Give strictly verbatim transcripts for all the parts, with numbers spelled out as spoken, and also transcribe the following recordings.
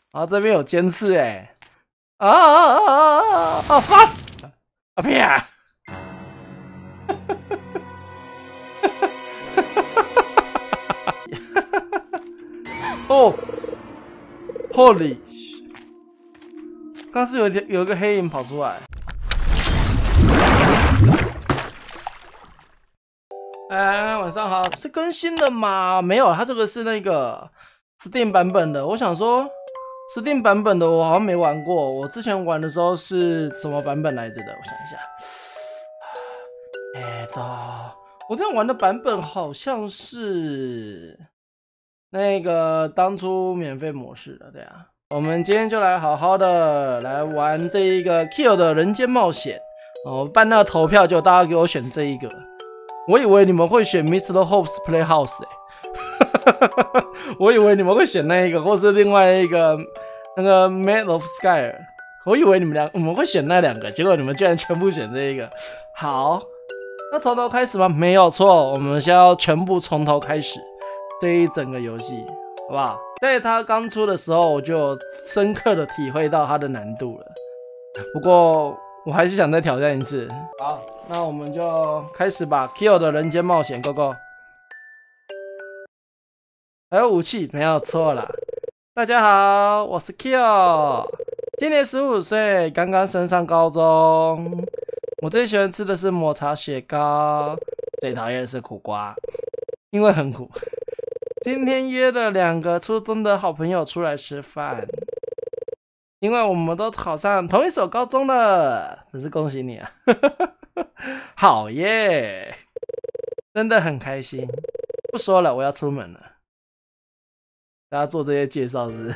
然后这边有尖刺哎、欸，啊啊啊啊啊啊！发死！啊啪！哦 ，Holy！ 刚是有一条有一个黑影跑出来。哎，晚上好，是更新了吗？没有，它这个是那个 Steam 版本的。我想说 ，Steam 版本的我好像没玩过。我之前玩的时候是什么版本来着的？我想一下。哎的，我这样玩的版本好像是那个当初免费模式的，对啊。我们今天就来好好的来玩这一个 Kill 的人间冒险。哦，办那个投票，就大家给我选这一个。我以为你们会选 Mister Hope's Playhouse 哎、欸，我以为你们会选那一个，或是另外一个那个 Man of Sky。我以为你们俩我们会选那两个，结果你们居然全部选这一个。好。那从头开始吗？没有错，我们先要全部从头开始这一整个游戏，好不好？在它刚出的时候，我就有深刻的体会到它的难度了。不过我还是想再挑战一次。好，那我们就开始吧 ，Kill 的人间冒险 ，Go Go！ 还有武器，没有错啦。大家好，我是 Kill， 今年十五岁，刚刚升上高中。我最喜欢吃的是抹茶雪糕，最讨厌的是苦瓜，因为很苦。今天约了两个初中的好朋友出来吃饭，因为我们都考上同一所高中了，真是恭喜你啊！好耶，真的很开心。不说了，我要出门了。大家做这些介绍是？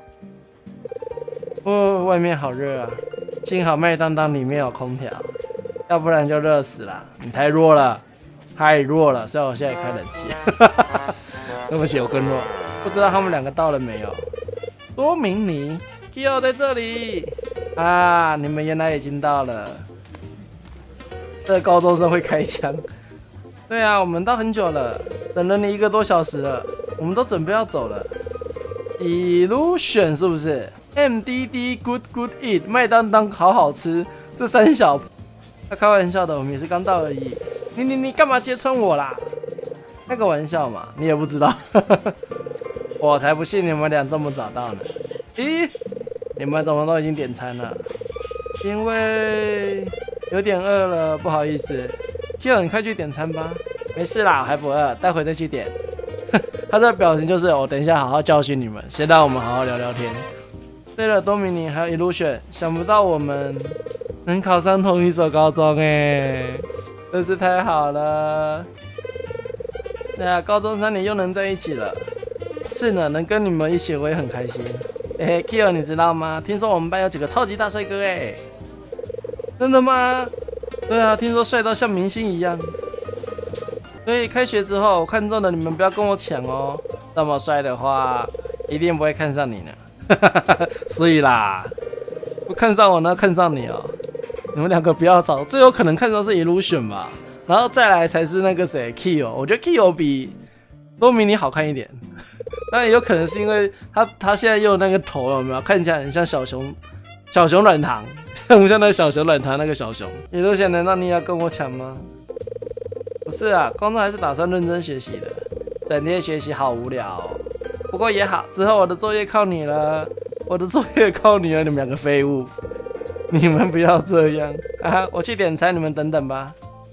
哦，外面好热啊，幸好麦当当里面有空调。要不然就热死了，你太弱了，太弱了，所以我现在开冷气。对不起，我更弱。不知道他们两个到了没有？多明尼 ，Kill 在这里啊！你们原来已经到了。这个高中生会开枪。对啊，我们到很久了，等了你一个多小时了，我们都准备要走了。Illusion 是不是 ？M D D Good Good Eat 麦当当好好吃，这三小。他开玩笑的，我们也是刚到而已。你你你干嘛揭穿我啦？开个玩笑嘛，你也不知道。我才不信你们俩这么早到呢。咦，你们怎么都已经点餐了？因为有点饿了，不好意思。Kill， 你快去点餐吧。没事啦，我还不饿，待会再去点。他这个表情就是我等一下好好教训你们，先让我们好好聊聊天。对了，多米尼还有 Illusion， 想不到我们能考上同一所高中哎，真是太好了！对啊，高中三年又能在一起了。是呢，能跟你们一起我也很开心。哎、欸、，Kill， 你知道吗？听说我们班有几个超级大帅哥哎。真的吗？对啊，听说帅到像明星一样。所以开学之后，我看中的你们不要跟我抢哦。这么帅的话，一定不会看上你呢。所以啦，不看上我呢，看上你哦。你们两个不要吵，最有可能看上是 Illusion 吧，然后再来才是那个谁 Kill。我觉得 Kill 比多米尼好看一点，当然也有可能是因为他他现在用那个头有没有看起来很像小熊小熊软糖，像不像那个小熊软糖那个小熊 ？Illusion 难道你也要跟我抢吗？不是啊，高中还是打算认真学习的，整天学习好无聊哦。不过也好，之后我的作业靠你了，我的作业靠你了，你们两个废物。你们不要这样啊！我去点餐，你们等等吧。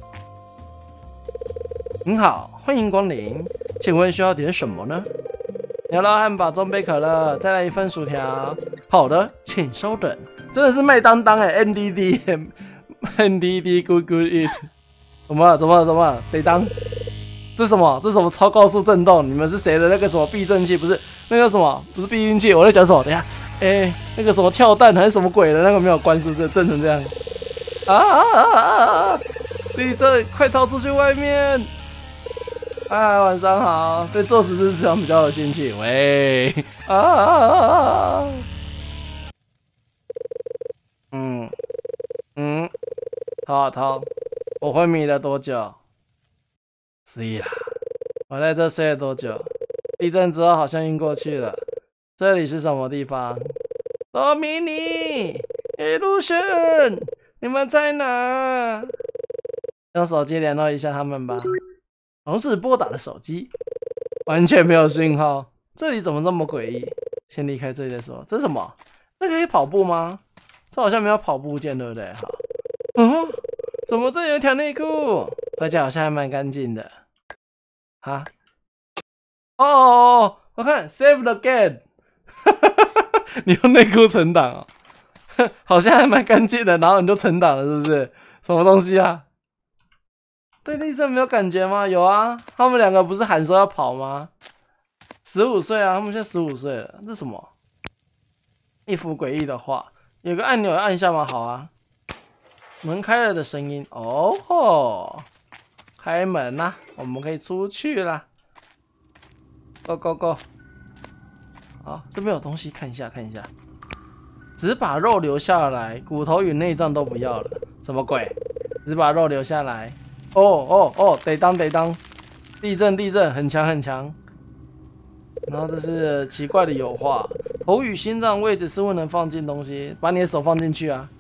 您好，欢迎光临，请问需要点什么呢？牛肉汉堡、中杯可乐，再来一份薯条。好的，请稍等。真的是麦当当哎 ，N D D，N D D Good Good Eat。怎么了？怎么了？怎么了？得当？这是什么？这是什么超高速震动？你们是谁的那个什么避震器？不是那个什么？不是避孕器？我在讲什么？等一下。哎、欸，那个什么跳弹还是什么鬼的那个没有关，是不是震成这样？啊啊啊啊啊！地震，快逃出去外面！哎，晚上好，对坐姿之床比较有兴趣。喂，啊啊啊啊！嗯嗯，逃啊逃！我昏迷了多久？是啦，我在这睡了多久？地震之后好像晕过去了。 这里是什么地方？多米尼 ，Illusion， 你们在哪？用手机联络一下他们吧。同时拨打的手机完全没有讯号，这里怎么这么诡异？先离开这里再说。这是什么？这可以跑步吗？这好像没有跑步键，对不对？好，嗯，怎么这有一条内裤？而且好像还蛮干净的。啊？哦哦哦，我看 Save the game， 你用内裤存档哦，好像还蛮干净的，然后你就存档了，是不是？什么东西啊？对地震没有感觉吗？有啊，他们两个不是喊说要跑吗？十五岁啊，他们现在十五岁了。这什么？一幅诡异的画，有个按钮按一下吗？好啊。门开了的声音，哦吼，开门啦、啊，我们可以出去啦。Go go go！ 好，这边有东西，看一下看一下。只把肉留下来，骨头与内脏都不要了。什么鬼？只把肉留下来。哦哦哦，得当得当，地震地震，很强很强。然后这是奇怪的油画，头与心脏位置似乎能放进东西，把你的手放进去啊。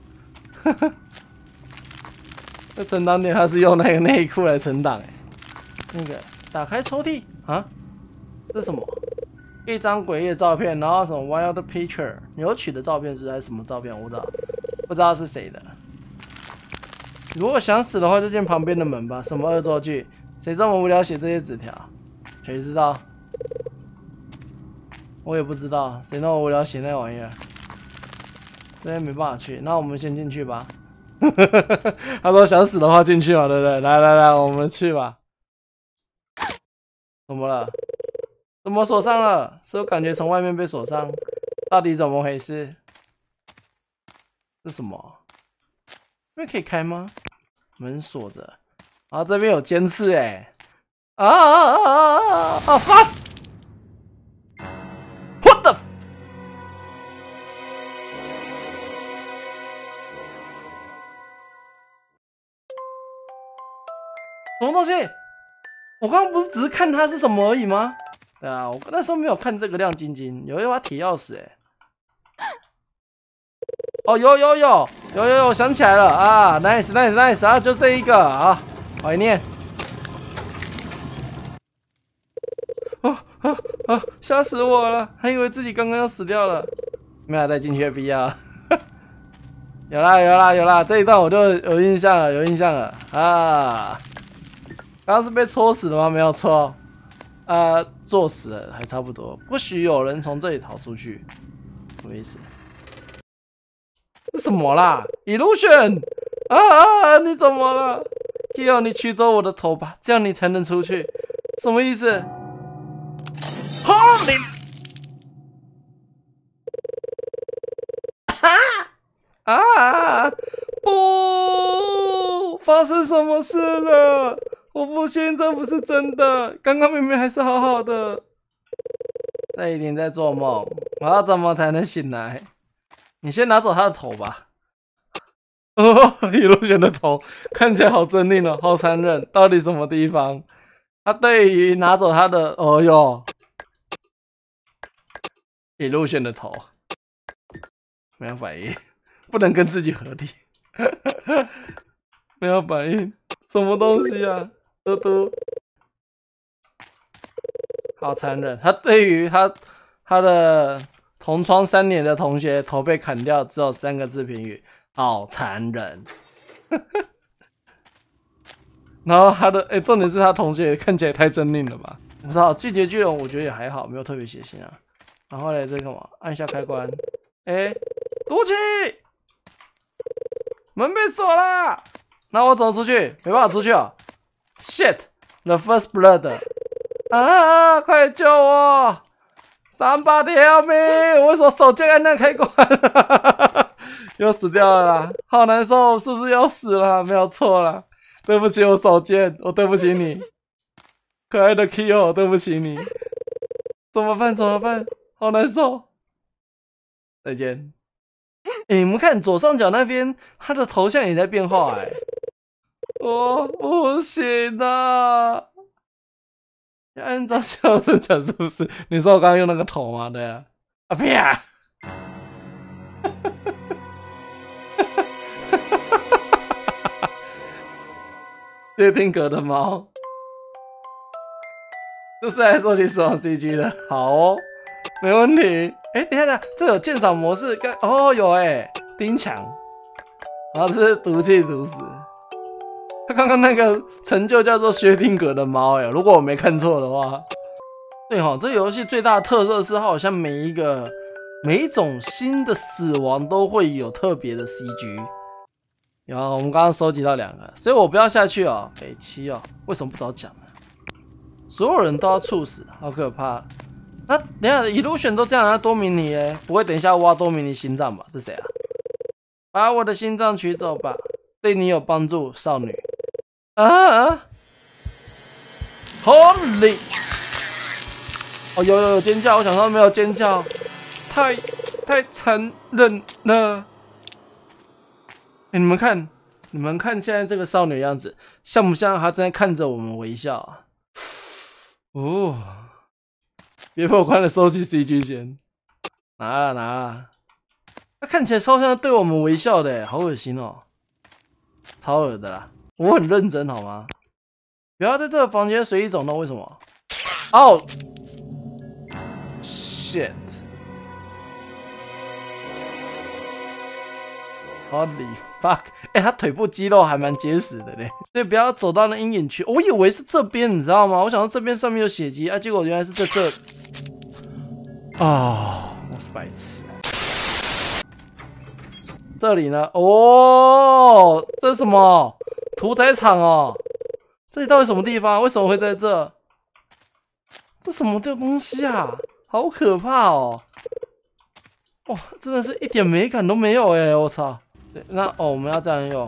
这存档点它是用那个内裤来存档哎。那个打开抽屉啊，这是什么？一张诡异的照片，然后什么 wild picture 扭曲的照片是还是什么照片？我不知道，不知道是谁的。如果想死的话，就进旁边的门吧。什么恶作剧？谁这么无聊写这些纸条？谁知道？我也不知道，谁那么无聊写那玩意儿？这边没办法去，那我们先进去吧。他说想死的话进去嘛，对不对？来来来，我们去吧。怎么了？怎么锁上了？是我感觉从外面被锁上，到底怎么回事？这什么？这边可以开吗？门锁着。然后这边有尖刺哎！啊啊啊啊啊啊！发死 ！What the？ 什么东西？我刚刚不是只是看它是什么而已吗？对啊，我那时候没有看这个亮晶晶，有一把铁钥匙哎。哦，有有有有有有，想起来了啊 ！Nice nice nice 啊，就这一个啊，怀念。啊啊啊！吓死我了，还以为自己刚刚要死掉了，没有再进去的必要。有啦有啦有啦，这一段我就有印象了，有印象了啊！刚刚是被戳死的吗？没有错，啊，作死了还差不多。不许有人从这里逃出去，什么意思？是什么啦 ？Illusion 啊啊！你怎么了 ？Kyo， 你取走我的头吧，这样你才能出去。什么意思？好你！啊啊！不！发生什么事了？我不信这不是真的。刚刚明明还是好好的。这一定在做梦。我要怎么才能醒来？你先拿走他的头吧。哦，一路选的头看起来好狰狞哦，好残忍。到底什么地方？他对于拿走他的，哦哟，一路选的头没有反应，不能跟自己合体。没有反应，什么东西啊？嘟嘟，好残忍。他对于他他的同窗三年的同学头被砍掉，只有三个字评语：好残忍。然后他的哎、欸，重点是他同学看起来太狰狞了吧？不知道拒绝巨人，我觉得也还好，没有特别血腥啊。然后来这干嘛？按下开关，哎、欸，毒气，门被锁了。那我怎么出去？没办法出去啊 ！Shit，the first blood。啊！快救我 ！Somebody help me！ 我为什么手贱按那开关？又死掉了啦！好难受，是不是要死了？没有错啦，对不起，我手贱，我对不起你，可爱的 Kyo， 对不起你。怎么办？怎么办？好难受。再见。欸、你们看左上角那边，他的头像也在变化哎、欸。我不行啊！按照笑声讲是不是？你说我刚刚用那个头吗？对啊。 啊啪！薛定谔的猫，这是来收集死亡 C G 的，好哦，没问题。哎、欸，等一下，等一下，这有鉴赏模式，跟哦有哎、欸，钉墙，然后这是毒气毒死。他刚刚那个成就叫做薛定谔的猫，哎，如果我没看错的话。对哈，这游戏最大的特色是它好像每一个每一种新的死亡都会有特别的 C G。然后我们刚刚收集到两个，所以我不要下去哦，北七哦，为什么不早讲呢？所有人都要猝死，好可怕！那、啊、等一下，Illusion 都这样，那多米尼哎，不会等一下挖多米尼心脏吧？是谁啊？把我的心脏取走吧，对你有帮助，少女。啊啊 ！Holy！ 哦，有有有尖叫，我想说没有尖叫，太太残忍了。欸、你们看，你们看现在这个少女样子，像不像她正在看着我们微笑啊？哦，别破关了，收集 C G 先，拿了拿了。她看起来超像对我们微笑的，好恶心哦，超恶的啦。我很认真好吗？不要在这个房间随意走动，为什么？哦 ，shit。Holy fuck！ 哎、欸，他腿部肌肉还蛮结实的嘞，所以不要走到那阴影区。我以为是这边，你知道吗？我想说这边上面有血迹啊，结果原来是在这。啊、哦，我是白痴。这里呢？哦，这是什么？屠宰场哦。这里到底什么地方？为什么会在这？这什么的东西啊？好可怕哦！哇，真的是一点美感都没有哎！我操！那哦，我们要这样用，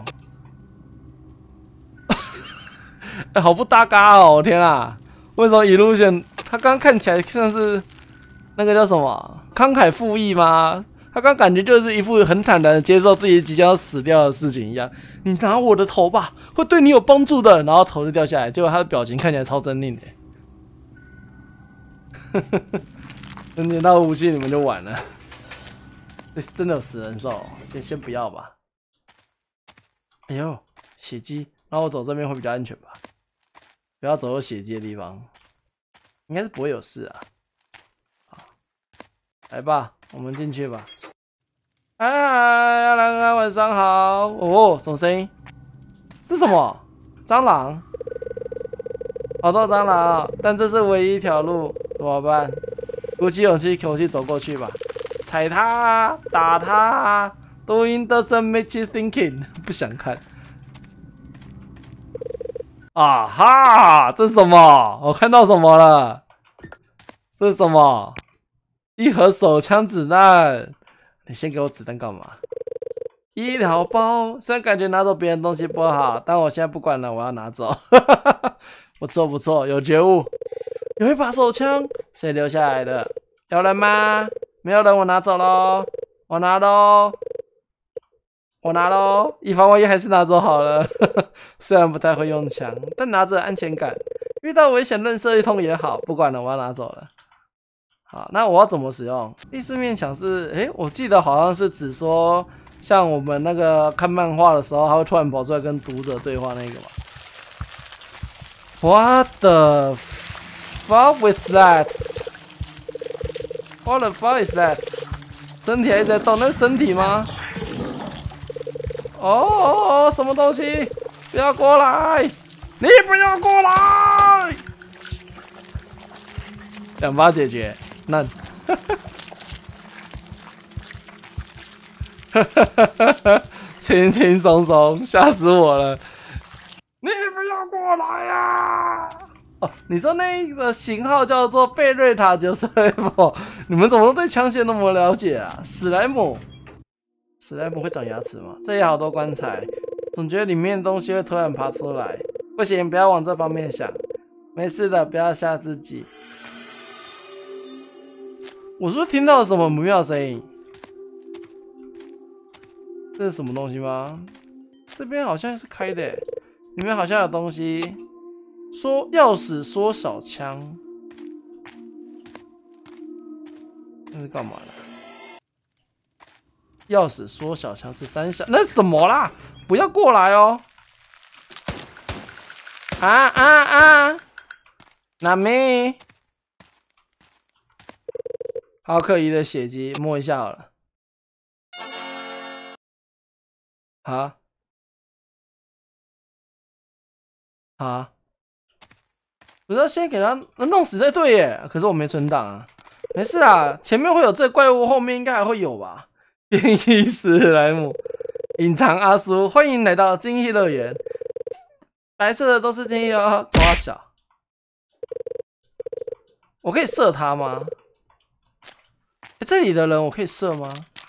哎、欸，好不搭嘎哦！天啊，为什么Illusion他刚看起来像是那个叫什么慷慨赴义吗？他刚感觉就是一副很坦然的接受自己即将要死掉的事情一样。你拿我的头吧，会对你有帮助的。然后头就掉下来，结果他的表情看起来超狰狞的。等捡到武器你们就完了。真的有食人兽，先先不要吧。哎呦，血迹，然后我走这边会比较安全吧？不要走有血迹的地方，应该是不会有事啊。好，来吧，我们进去吧。哎，阿兰安，晚上好。哦，什么声音？这是什么？蟑螂？好多蟑螂，但这是唯一一条路，怎么办？鼓起勇气，口气走过去吧。踩它，打它 ，Doing doesn't make you thinking， 不想看。啊哈，这是什么？我看到什么了？这是什么？一盒手枪子弹。你先给我子弹干嘛？医疗包，虽然感觉拿走别人东西不好，但我现在不管了，我要拿走。不错不错，有觉悟。有一把手枪，谁留下来的？有人吗？没有人，我拿走喽，我拿喽，我拿喽，以防万一还是拿走好了。虽然不太会用枪，但拿着安全感。遇到危险乱射一通也好，不管了，我要拿走了。好，那我要怎么使用？第四面墙是，诶，我记得好像是指说，像我们那个看漫画的时候，他会突然跑出来跟读者对话那个嘛。What the fuck with that? What the fuck is that? 身体还一直在动，那是身体吗？哦哦哦，什么东西？不要过来！你不要过来！两把解决，那，轻轻松松，吓死我了！你不要过来呀、啊！哦，你说那个型号叫做贝瑞塔九十 F， 你们怎么都对枪械那么了解啊？史莱姆，史莱姆会长牙齿吗？这里好多棺材，总觉得里面的东西会突然爬出来。不行，不要往这方面想。没事的，不要吓自己。我是不是听到了什么不妙的声音？这是什么东西吗？这边好像是开的，里面好像有东西。说钥匙缩小枪， 那是干嘛的？钥匙缩小枪是三小，那是什么啦？不要过来哦！啊啊啊！哪妹？好可疑的血迹，摸一下好了。啊啊！不是要先给他弄死才对耶，可是我没存档啊。没事啊，前面会有这怪物，后面应该还会有吧？变异史莱姆，隐藏阿苏，欢迎来到惊异乐园。白色的都是惊异哦，瓜小。我可以射他吗？欸、这里的人我可以射吗？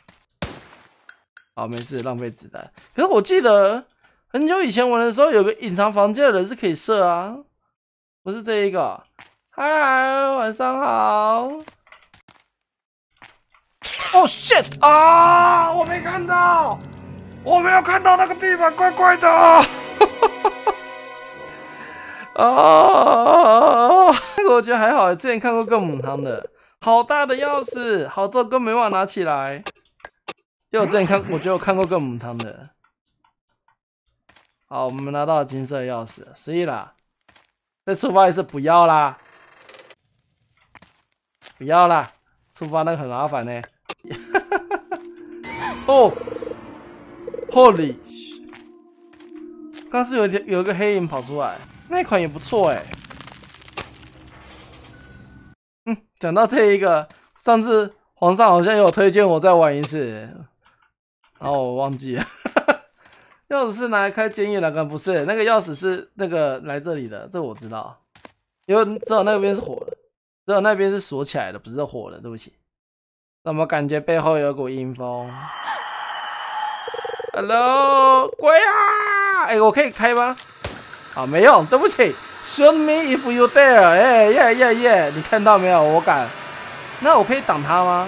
好，没事，浪费子弹。可是我记得很久以前玩的时候，有个隐藏房间的人是可以射啊，不是这一个。嗨，晚上好。哦 shit 啊！我没看到，我没有看到那个地板怪怪的。啊，那个我觉得还好，之前看过更母汤的，好大的钥匙，好之后根本没办法拿起来。因为我之前看，我觉得我看过更母汤的。好，我们拿到了金色钥匙，十一啦，再触发一次，不要啦，不要啦，触发那个很麻烦呢。哦 ，Holy， 刚是有有一个黑影跑出来。那一款也不错哎、欸，嗯，讲到这一个，上次皇上好像有推荐我再玩一次，然后我忘记了，钥匙是拿来开监狱的，刚不是，那个钥匙是那个来这里的，这我知道，因为只有那边是火的，只有那边是锁起来的，不是火的，对不起。怎么感觉背后有股阴风 ？Hello， 鬼啊！哎、欸，我可以开吗？啊，没用，对不起。Show me if you dare！ 哎耶耶耶！你看到没有？我敢。那我可以挡他吗？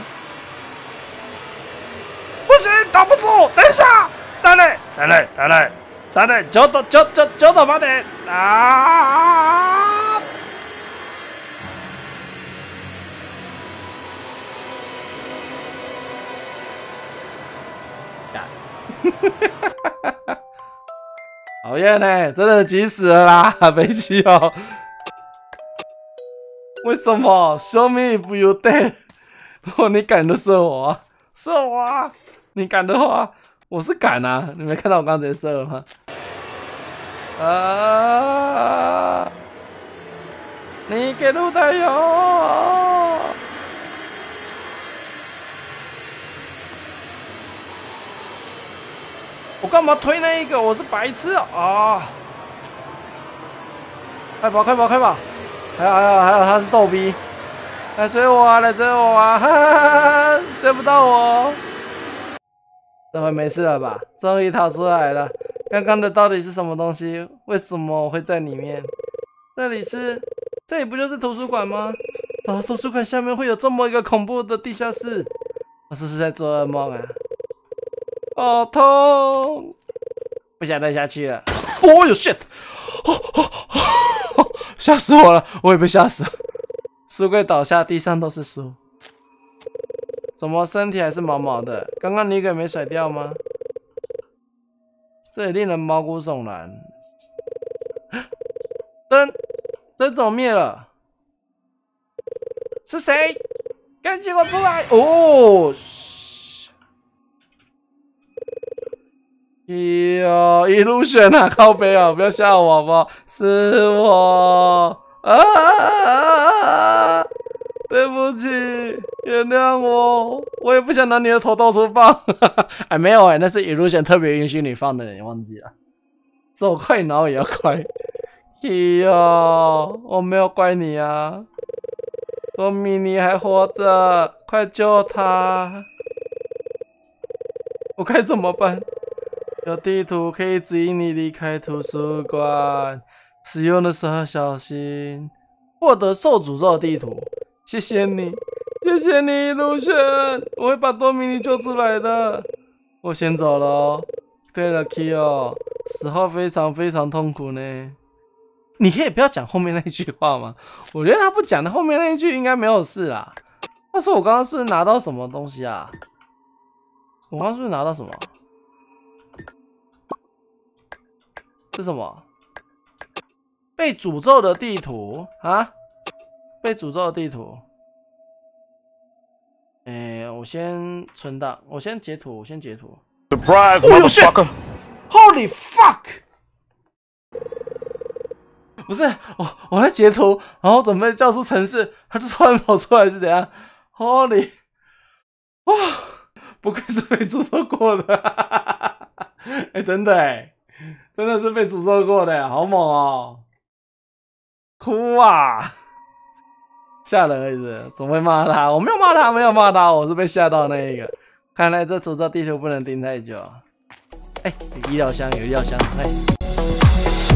不行，挡不住。等一下，等等，等等，等等，等等，ちょっと、ちょ、ちょ、ちょっと待って。啊！呀！讨厌呢，真的急死了啦，北七哦。为什么 ？Show me if you dare！ 如果你敢就射我啊，射我啊！你敢的话，我是敢啊。你没看到我刚才射了吗？啊！你给路带油！我干嘛推那一个？我是白痴啊！快跑，快跑，快跑！还有，还有，还有，他是逗逼，来追我啊！来追我啊！哈哈哈哈，追不到我。这回没事了吧？终于逃出来了。刚刚的到底是什么东西？为什么我会在里面？这里是，这里不就是图书馆吗？怎么图书馆下面会有这么一个恐怖的地下室？我是不是在做噩梦啊？好痛！不想再下去了。哦呦 shit！ 吓死我了！我也被吓死了。书柜倒下，地上都是书。怎么身体还是毛毛的？刚刚你给没甩掉吗？这里令人毛骨悚然。灯灯怎么灭了？是谁？赶紧给我出来！哦。哟，一路选啊，靠北啊！不要吓我好不好？是我啊！对不起，原谅我，我也不想拿你的头到处放。哎，没有哎、欸，那是一路选特别允许你放的，你忘记了？手快，脑也要快。哟，我没有怪你啊，多米尼还活着，快救他！我该怎么办？有地图可以指引你离开图书馆，使用的时候小心。获得受诅咒的地图，谢谢你，谢谢你，路线，我会把多米尼救出来的。我先走了哦。对了 ，Kyo， 死后非常非常痛苦呢。你可以不要讲后面那一句话吗？我觉得他不讲的后面那一句应该没有事啦。 话说我刚刚是不是拿到什么东西啊？我刚刚是不是拿到什么？是什么？被诅咒的地图啊？被诅咒的地图。哎、欸，我先存档，我先截图，我先截图。 Surprise, motherfucker! Holy fuck! 不是我，我在截图，然后准备叫出城市，它就突然跑出来是怎样 ？Holy！ 哇，不愧是被诅咒过的，哎、欸，真的哎、欸，真的是被诅咒过的，好猛哦！哭啊！吓人而已是，怎么会骂他？我没有骂他，没有骂他，我是被吓到的那一个。看来这诅咒地图不能盯太久。哎、欸，有医疗箱，有医疗箱 ，nice。